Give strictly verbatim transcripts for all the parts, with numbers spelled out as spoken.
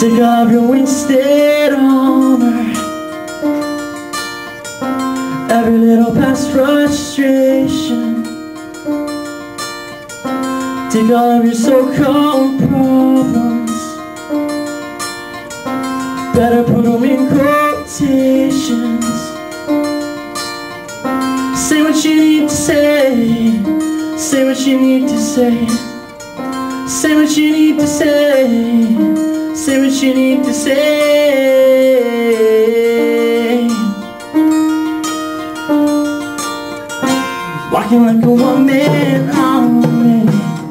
Sick of your wasted armor, every little past frustration. Take all of your so-called problems, better put them in quotations. Say what you need to say, say what you need to say, say what you need to say, say what you need to say. Walking like a one-man army,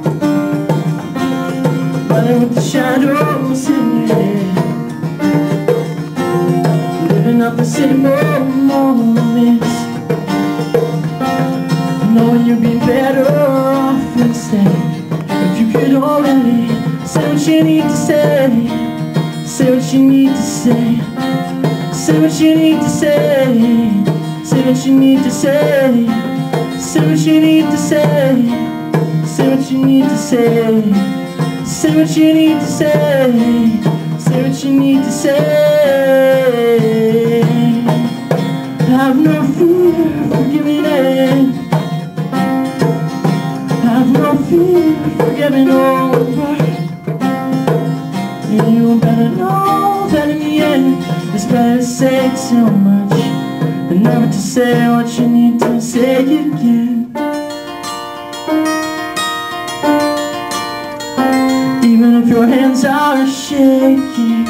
running with the shadows in your head, living up the simple moments, knowing you'd be better off instead. If you could only say what you need to say, say what you need to say, say what you need to say, say what you need to say, say what you need to say, say what you need to say, say what you need to say, say what you need to say. Have no fear for giving in, have no fear for giving over. You better know that in the end it's better to say too much than never to say what you need to say again. Even if your hands are shaking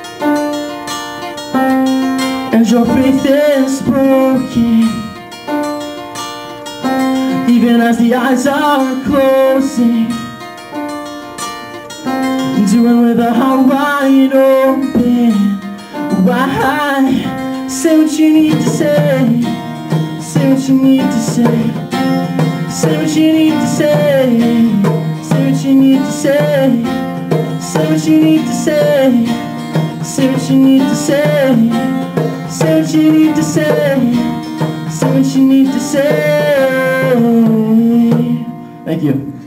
and your faith is broken, even as the eyes are closing, doing with a heart wide open. Why? Say what you need to say, say what you need to say, say what you need to say, say what you need to say, say what you need to say, say what you need to say, say what you need to say, say what you need to say. Thank you.